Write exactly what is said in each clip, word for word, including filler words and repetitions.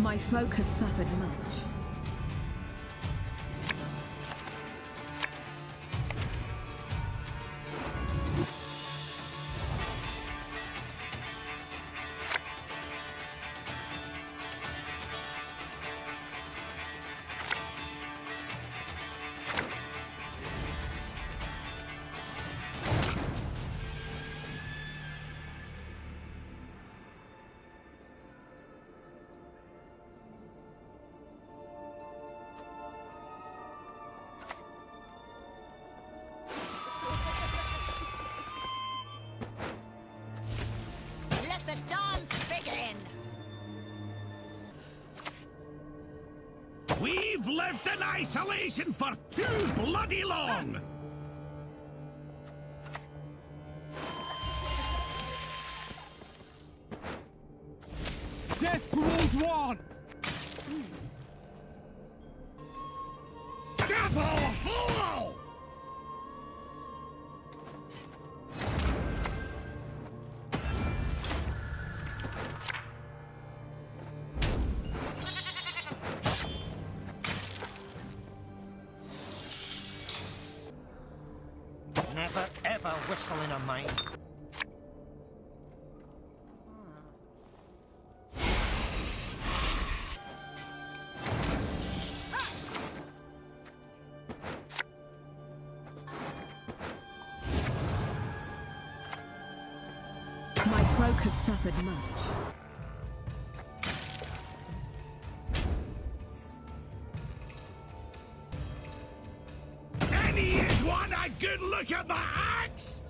My folk have suffered much. We've lived in isolation for too bloody long! Death to Old One! Devil Hollow! Never ever whistle in a mine. My folk have suffered much. Want a good look at my axe?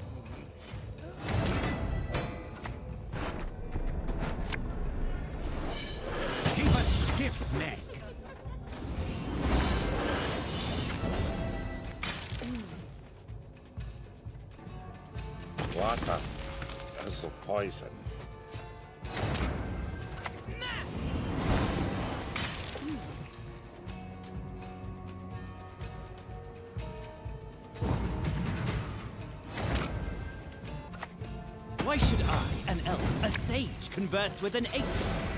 Keep a stiff neck. Water is a poison. Why should I, an elf, a sage, converse with an ape?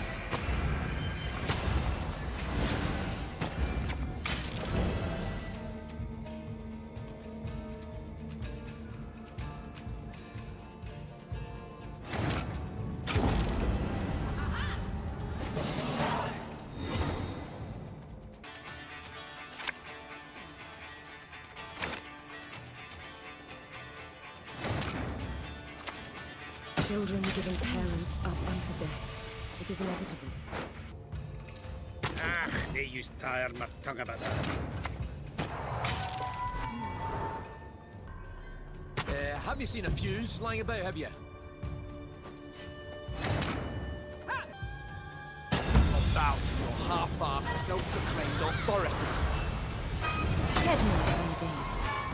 Children giving parents up unto death. It is inevitable. Ah, they used to tire my tongue about that. Uh, have you seen a fuse lying about, have you? I'll bow to your half-assed, self-proclaimed authority. Headman, indeed.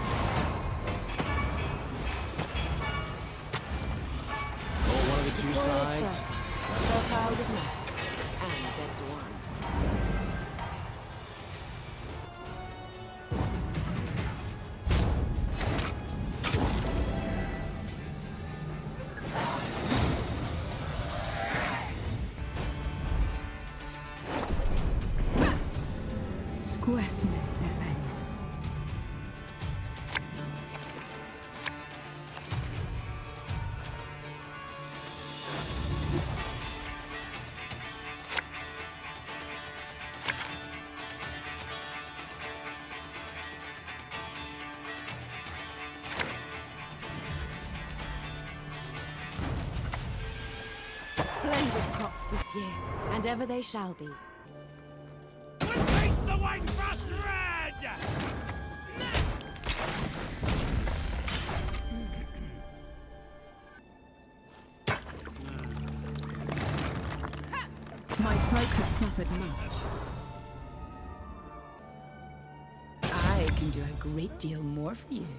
Two sides. Scoia'tael with nest, and dead one. Scoia'tael. Splendid crops this year, and ever they shall be. Repeat the white frost red! My folk have suffered much. I can do a great deal more for you.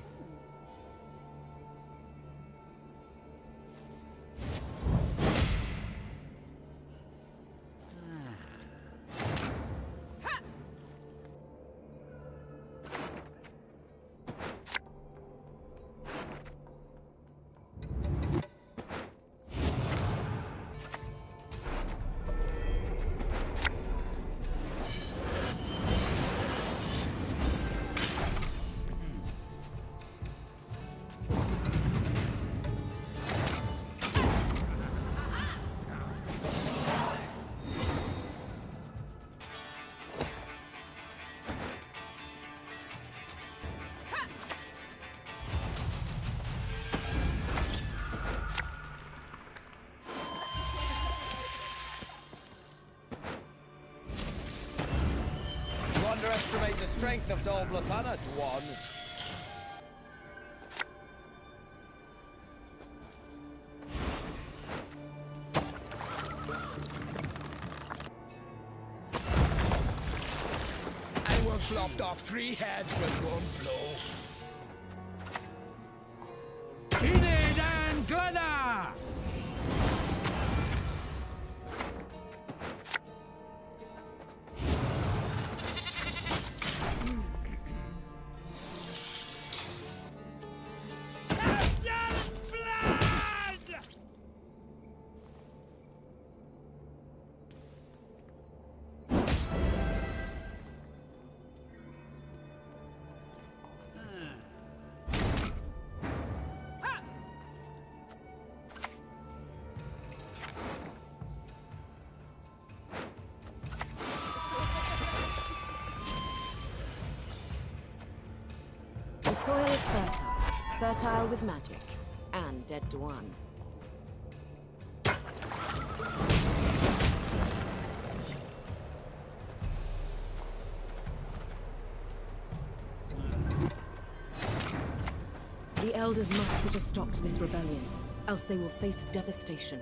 strength of Dolblathana, one. I once lopped off three heads with one blow. Enid and Glenna! The soil is fertile, fertile with magic, and dead to one. The elders must put a stop to this rebellion, else they will face devastation.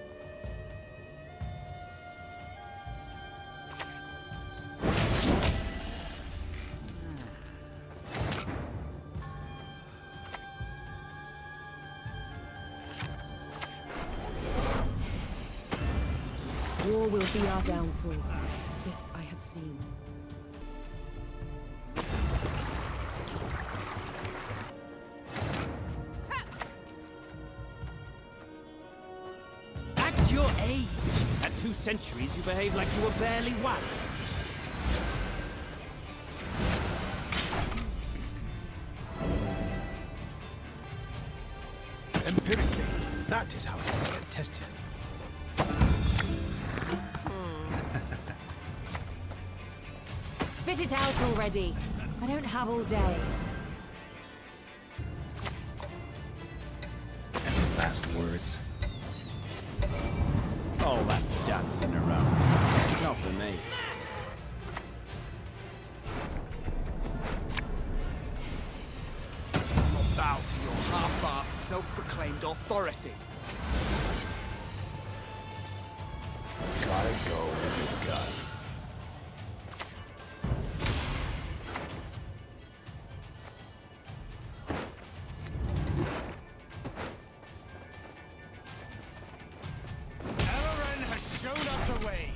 War will be our downfall. This I have seen. At your age! At two centuries, you behave like you were barely one. Empirically, that is how it is tested. Spit it out already. I don't have all day. Last words. All that dancing around. Not for me. Not bow to your half-assed, self-proclaimed authority. Gotta go with your gut. Showed us the way.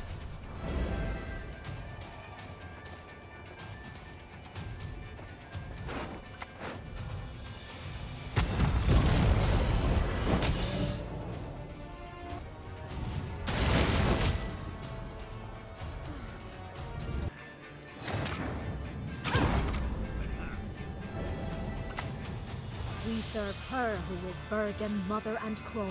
We serve her who is burden, mother, and crone.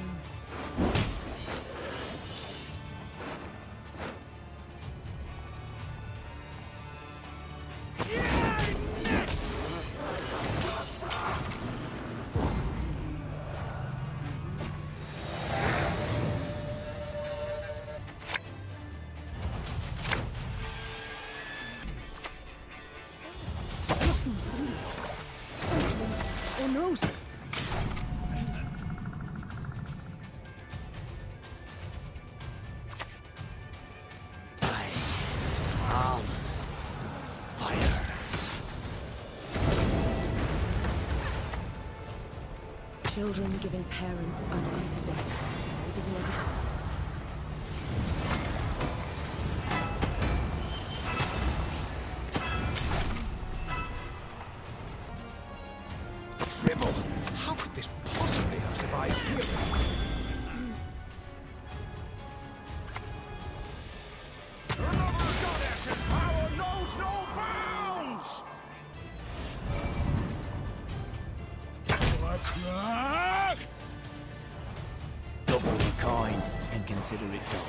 Oh no! Children giving parents up unto death. It is inevitable. Dribble! How could this possibly have survived here? Another goddess's power knows no bounds! Black Double the coin and consider it done.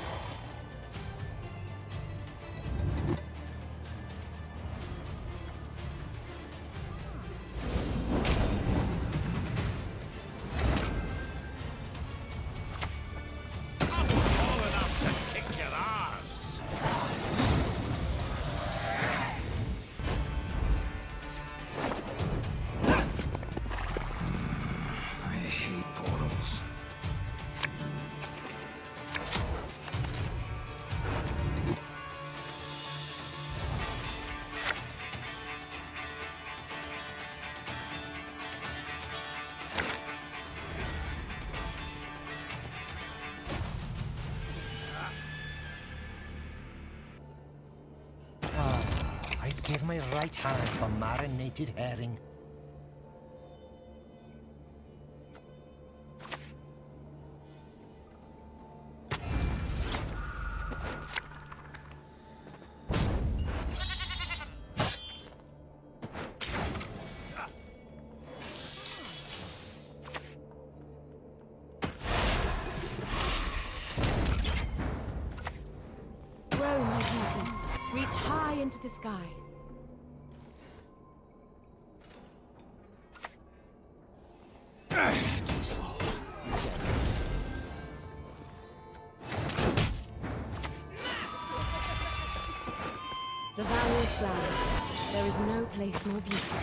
give my right hand for marinated herring. Reach high into the sky. Too slow. The Valley of Flowers. There is no place more beautiful.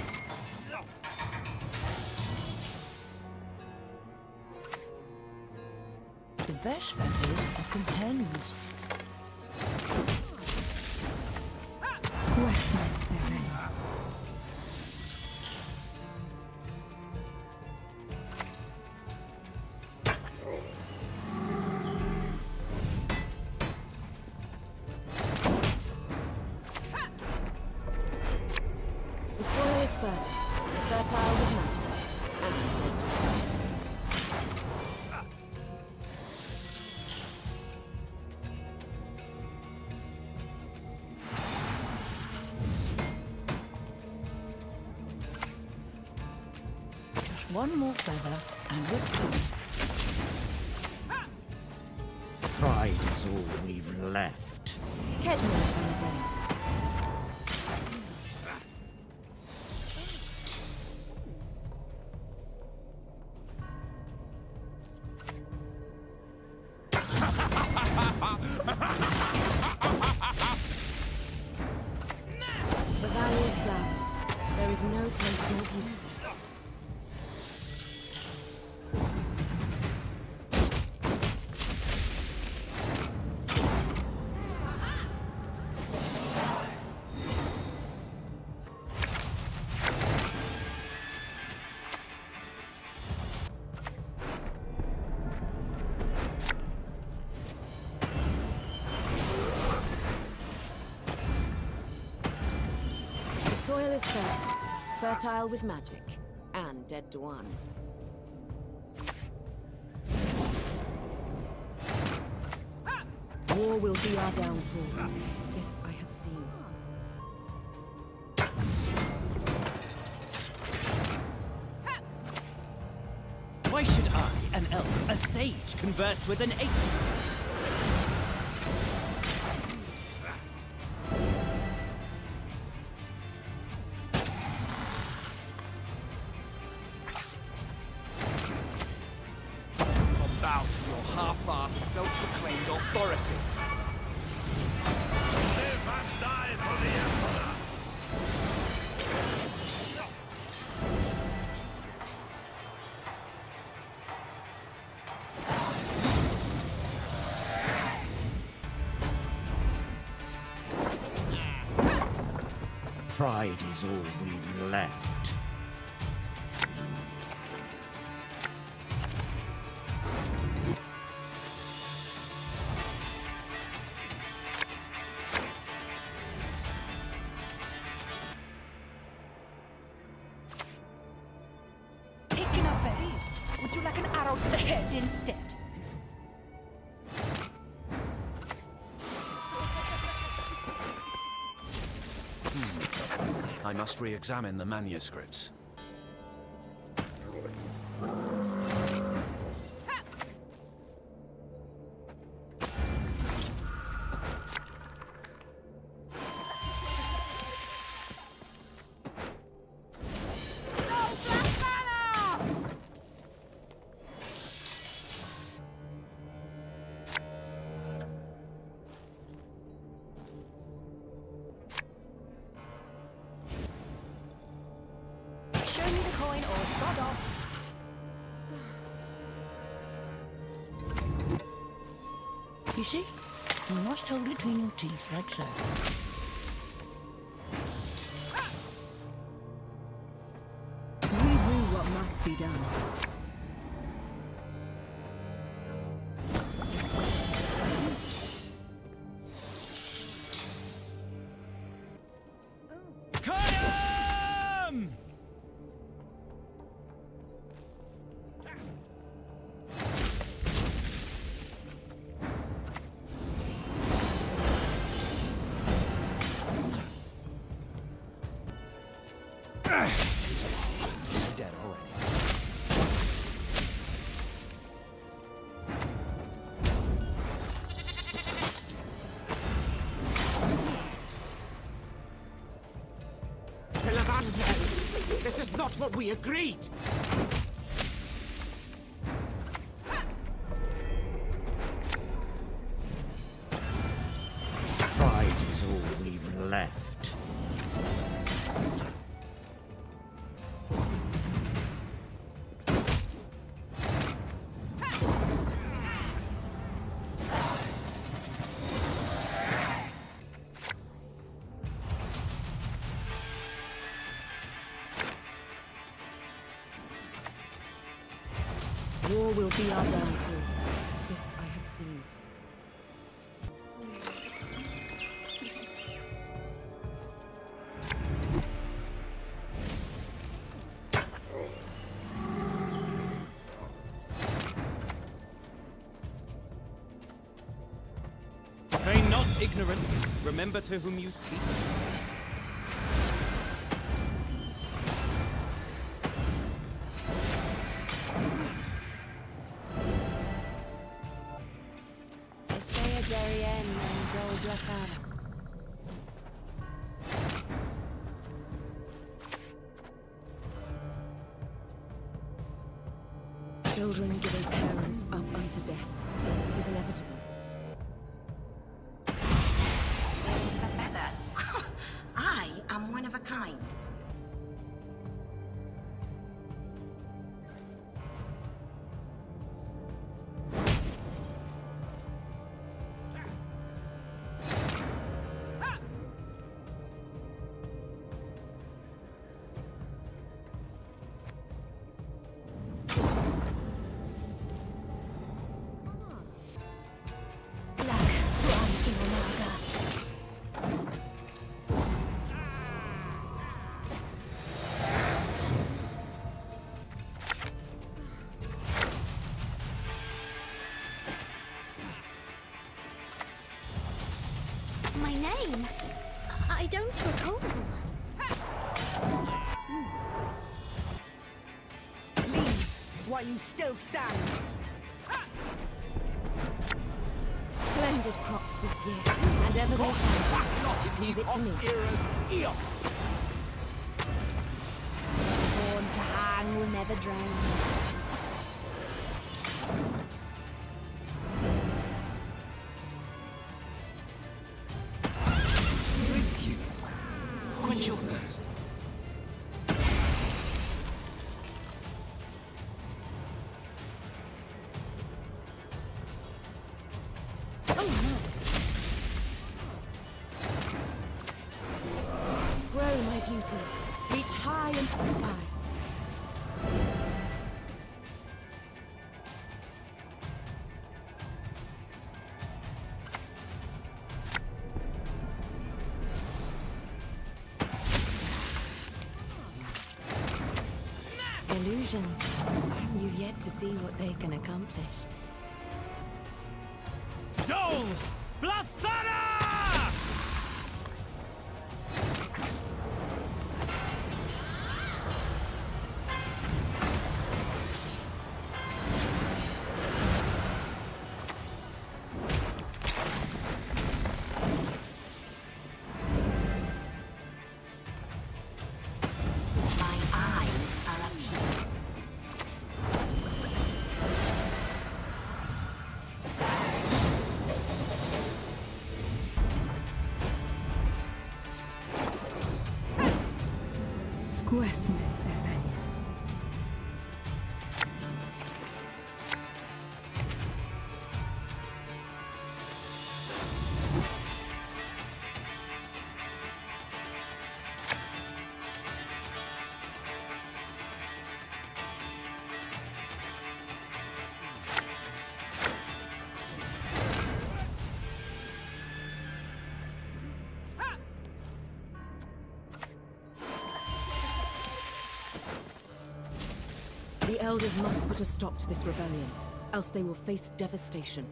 The best feathers are companions. Scoia'tael. The soil is fertile, fertile with magic. One more feather, and we're done. Pride is all we've left. Catch me on a day. The Valley of Flowers. There is no place more beautiful. The soil is fertile, fertile with magic, and dead to one. War will be our downfall. This I have seen. Why should I, an elf, a sage, converse with an ape? Bow to your half-assed, self-proclaimed authority. Live and die for the Emperor! Pride is all we've left. Taking our berries. Would you like an arrow to the head instead? I must re-examine the manuscripts. Show me the coin or sod off. You see? You must hold it between your teeth, like so. We do what must be done. Oh. what we agreed! Pride is all we've left. War will be our downfall. This I have seen. Feign not ignorant. Remember to whom you speak. Children giving parents up unto death. It is inevitable. Birds of a feather. I am one of a kind. My name? I don't recall. Leave while you still stand. Splendid crops this year, and ever they shall. Leave it to me. Born to hang will never drown. Quench your thirst. Oh no. Grow, my beauties. Reach high into the sky. Illusions. You've yet to see what they can accomplish. Dole! Blathana! My eyes are up here. Scoia'tael. The Elders must put a stop to this rebellion, else they will face devastation.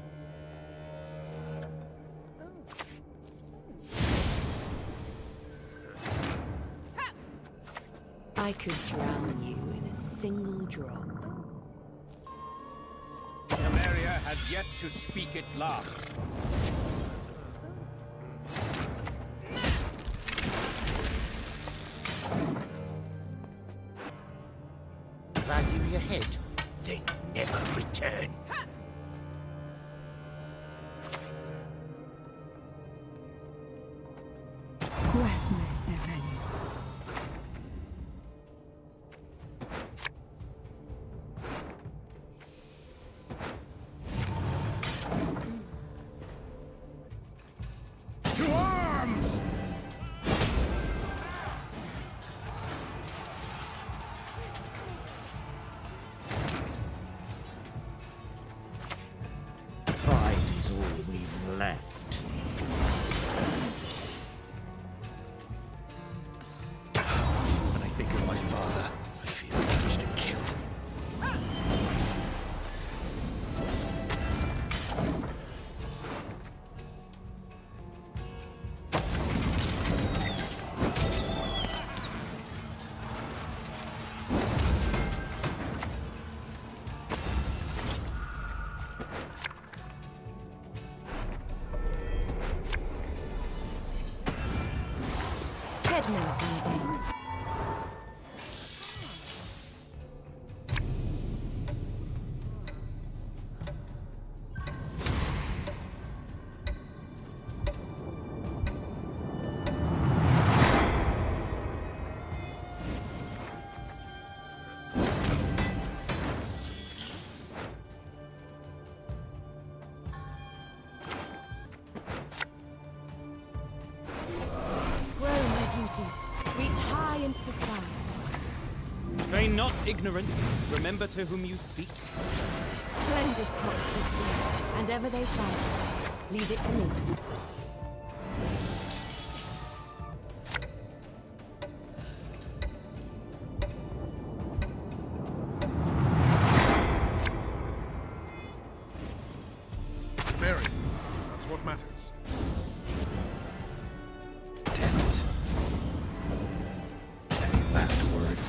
I could drown you in a single drop. Temeria has yet to speak its last. SPELLA'TAEL. To arms! Pride is all we've left. When I think of my father, I feel the urge to kill him. Reach high into the sky. Feign not ignorant. Remember to whom you speak. Splendid crops this year, and ever they shall. Leave it to me. Mary, that's what matters. Didnt. Any last words?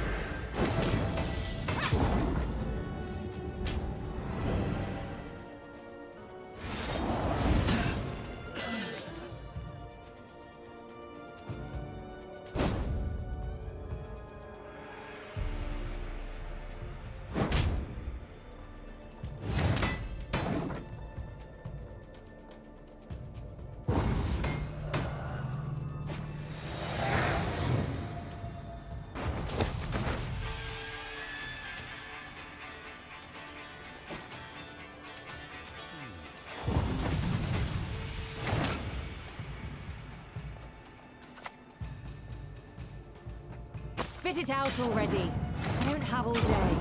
Spit it out already. I don't have all day.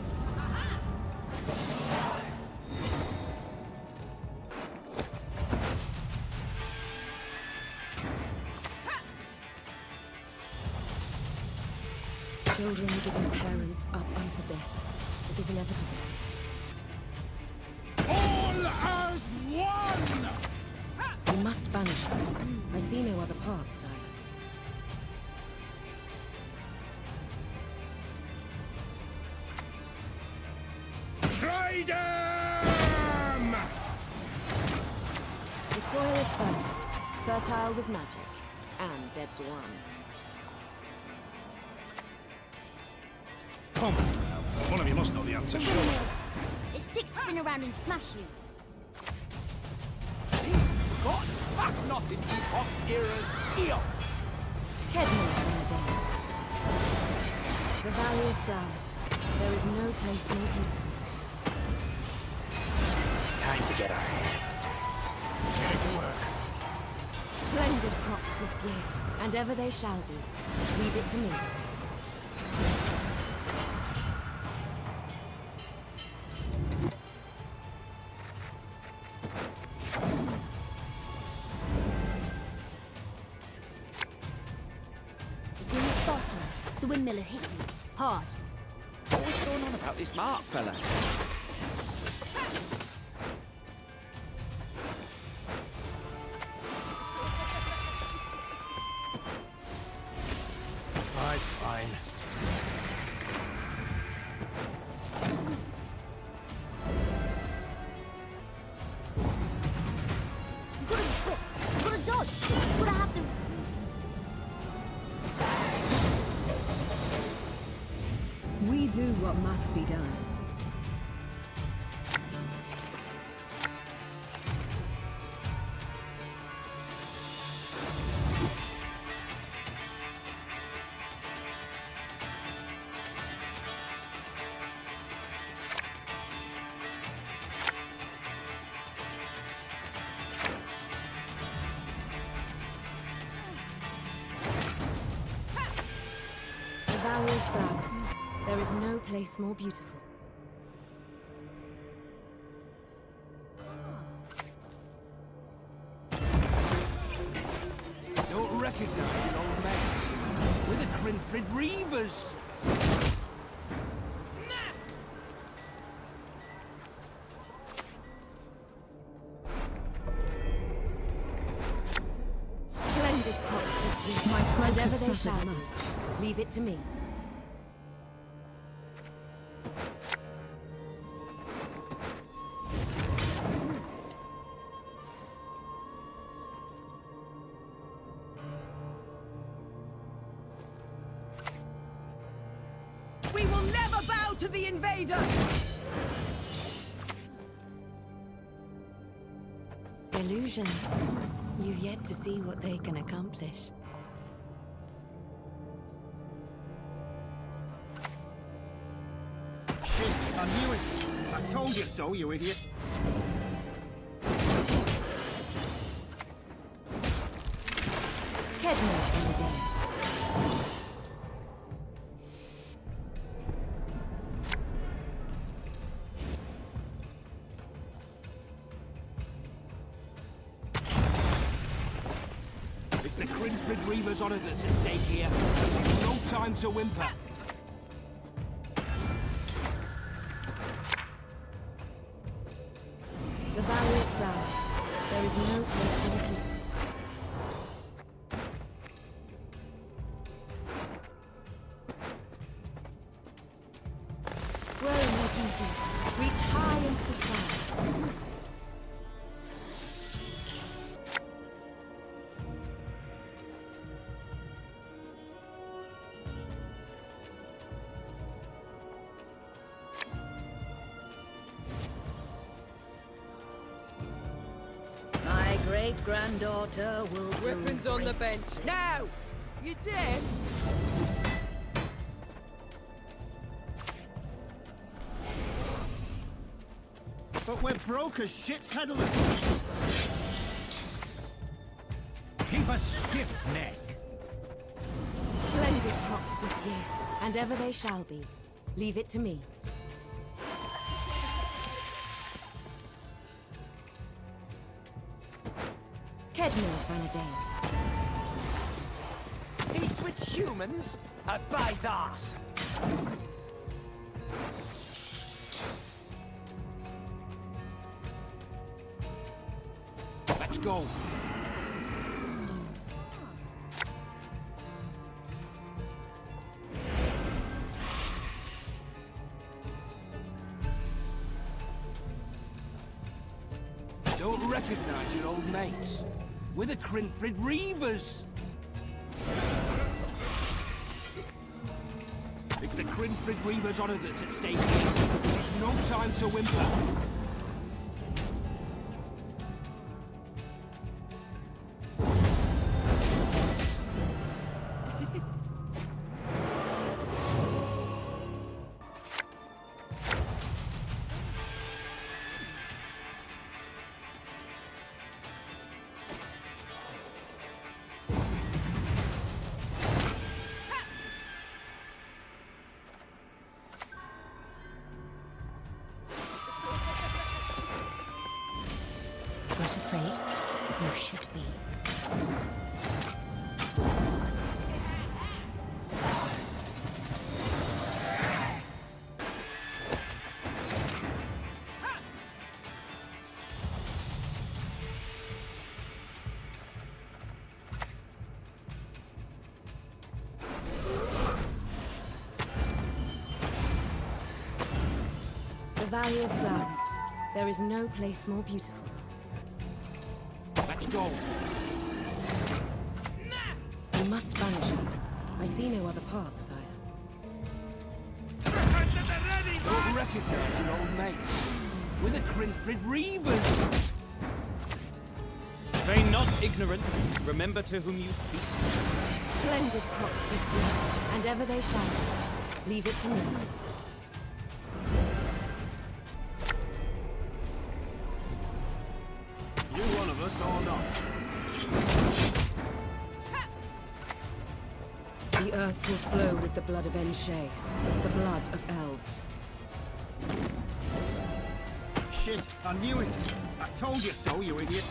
Children giving parents up unto death. It is inevitable. All as one! We must banish them. I see no other path, sire. Try them! The soil is fertile, fertile with magic, and dead to one. Come. One of you must know the answer, sure. Its sticks spin around and smash you. God, back not in epochs, eras, eons! Kedmon Bernadette. The Valley of Flowers. There is no place more beautiful. Time to get our hands dirty. Get to work. Splendid crops this year, and ever they shall be. Leave it to me. If you're not faster, the windmiller hit you. Hard. What's going on about this mark, fella? Right, fine. You've got to be quick. You've got to dodge. You've got to have the... We do what must be done. is no place more beautiful. Don't recognize an old mate. We're the Grinfrid Reavers. Splendid crops this year. My and ever they shall be. Leave it to me. We will never bow to the invader! Illusions. You've yet to see what they can accomplish. Shit, I knew it. I told you so, you idiot. Head north in the day. It's the Grinfrid Reavers' honor that's at stake here. There's no time to whimper. The Valley of Dwarfs. There is no place more beautiful. Grow in your beauty. Reach high into the sky. My great-granddaughter will do Weapons on the great bench. Now! You dead? But we're broke as shit peddlers. Keep a stiff neck. Splendid crops this year, and ever they shall be. Leave it to me. Kedmil Vanadane. Peace with humans? Obey thus! Let's go. Don't recognize your old mates. We're the Grinfrid Reavers. It's the Grinfrid Reavers' honor that's at stake here. There's no time to whimper. Not afraid? You should be. The Valley of Flowers. There is no place more beautiful. Let's go. You must banish her. I see no other path, sire. Don't recognize your old mates. We're the Grinfrid Reavers. Feign not ignorant. Remember to whom you speak. Splendid crops this year, and ever they shall be. Leave it to me. You one of us or not? The earth will flow with the blood of Enshe, the blood of elves. Shit, I knew it. I told you so, you idiot.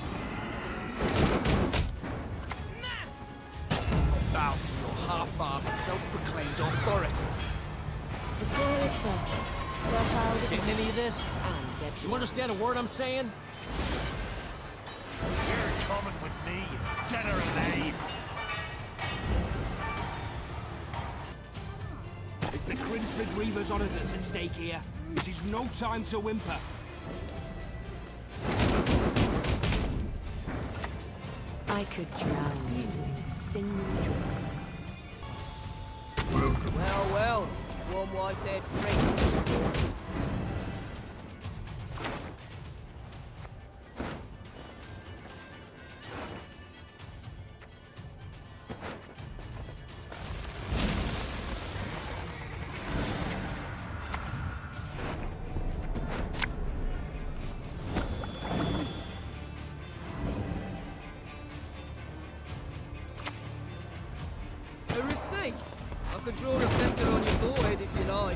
Bow to your half-assed, self-proclaimed authority. The soil is fertile. Fertile with Getting any of this? and deadly. You understand a word I'm saying? You're coming with me, dead or alive. It's the Crinford Reavers' honor that's at stake here. This is no time to whimper. I could drown you in a single drop. Well, well. One wanted free. A receipt? I could draw a reflector on your forehead if you like.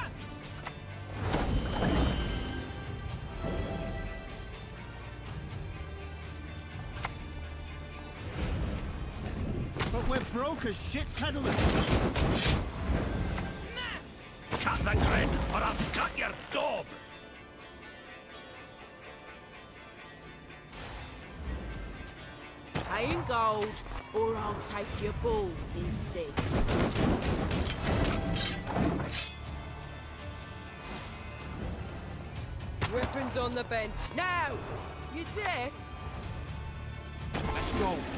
But we're broke as shit peddlers. Cut the grin, or I'll cut your gob. Pay in gold, or I'll take your balls instead. Weapons on the bench. Now! You deaf? Let's go.